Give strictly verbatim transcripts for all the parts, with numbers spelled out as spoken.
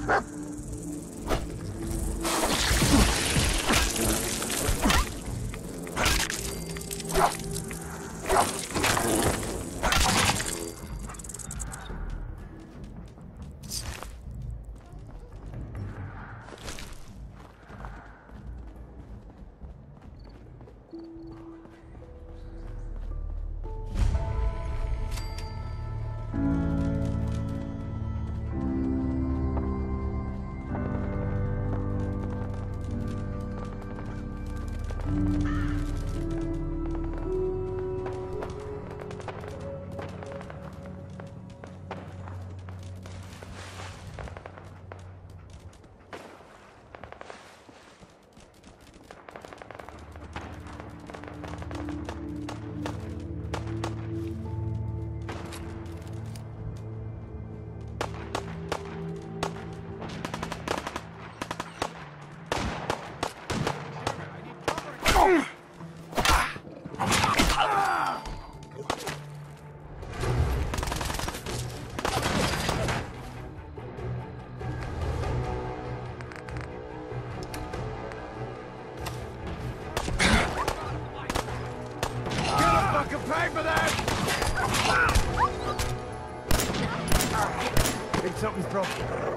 Something's broken.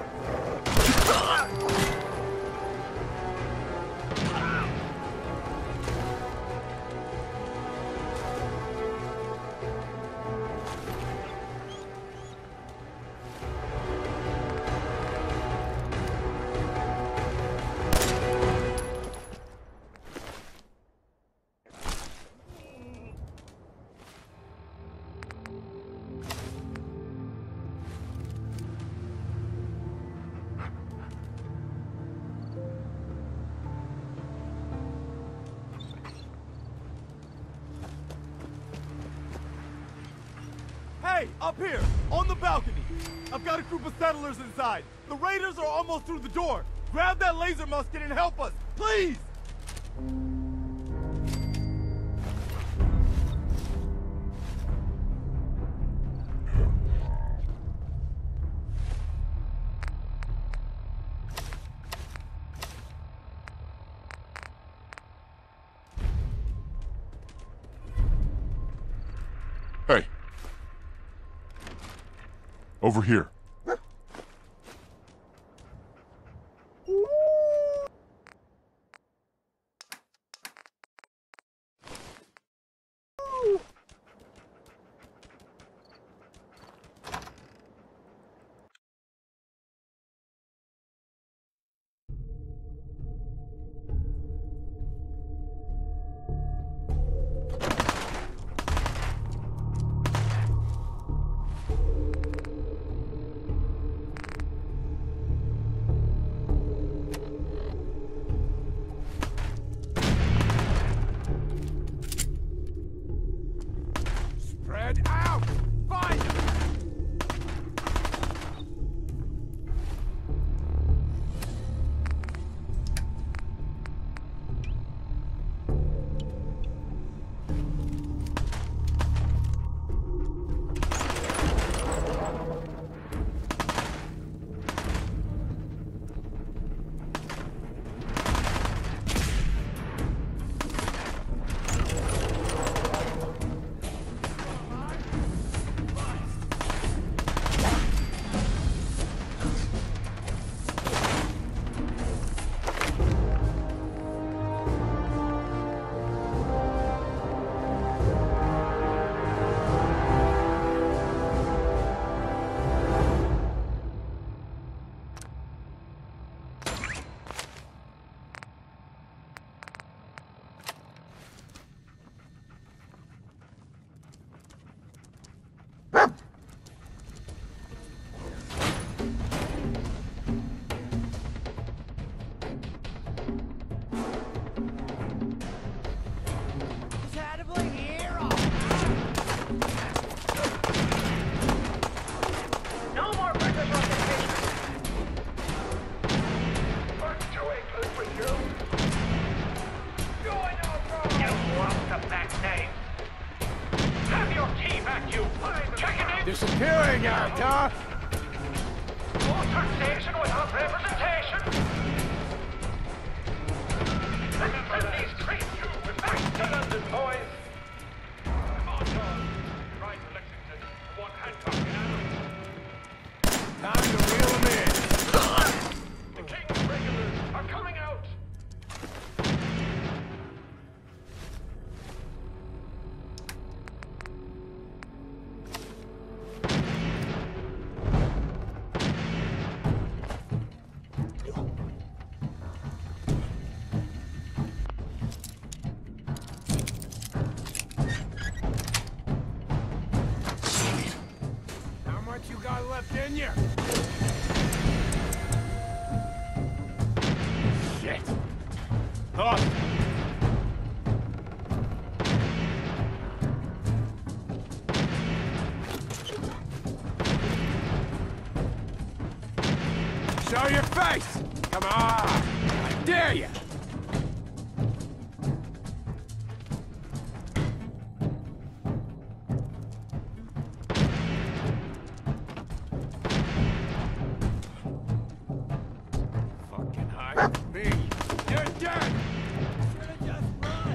Hey, up here, on the balcony. I've got a group of settlers inside. The raiders are almost through the door. Grab that laser musket and help us, please! Hey. Over here. Out! Find them! Disappearing, Arthur! taxation without representation. Let these treat you with back to London, boys. Come on, John. Ride to Lexington. I want handcuffs now. Time to reel him in. The King's regulars are coming out. How much you got left in you? Shit. Talk. Show your face! Come on! I dare you! Fucking hide me! You're dead! Should've just run!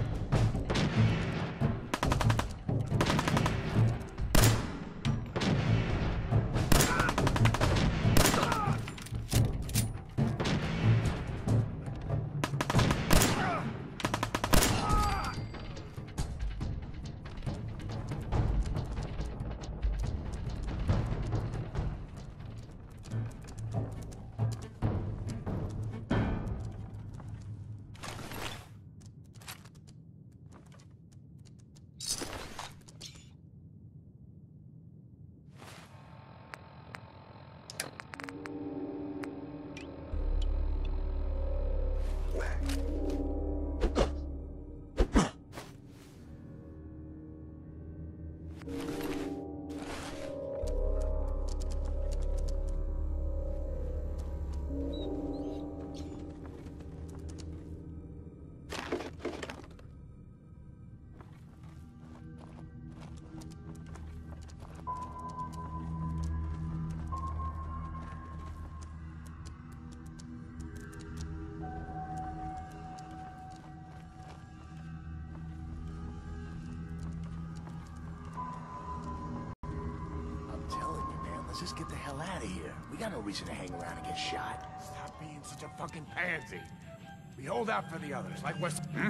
Let's just get the hell out of here. We got no reason to hang around and get shot. Stop being such a fucking pansy. We hold out for the others, like we're... Hmm?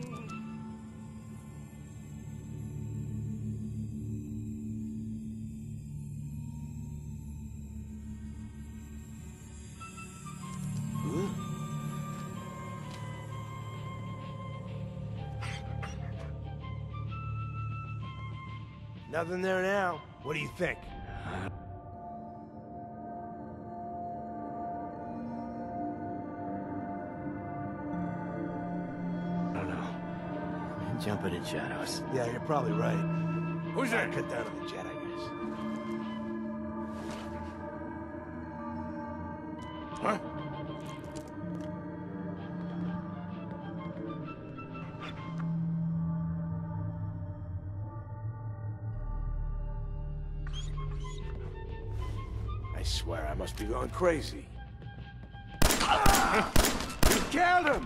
Nothing there now. What do you think? Jumping in shadows. Yeah, you're probably right. Who's Gotta that? cut down on the jet, I guess. Huh? I swear I must be going crazy. You killed him!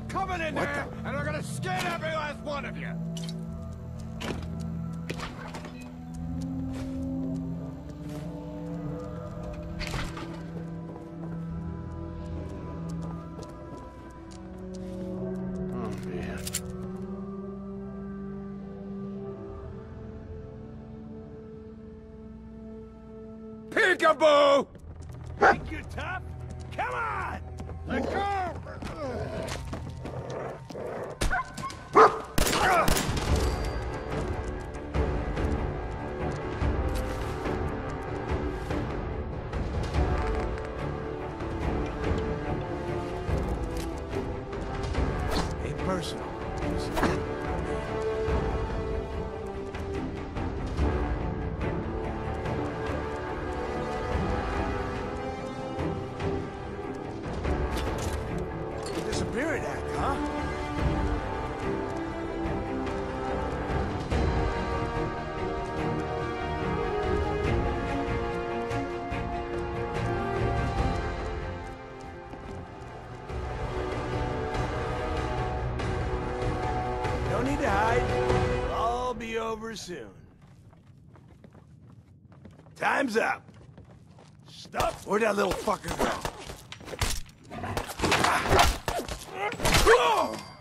coming in What there, the- and they're gonna skin every last one of you! Oh, man. Peekaboo! Think you're tough? Come on! Let go! Ain't personal. Disappearing act, huh? No need to hide. It'll all be over soon. Time's up. Stop. Where'd that little fucker go? Oh!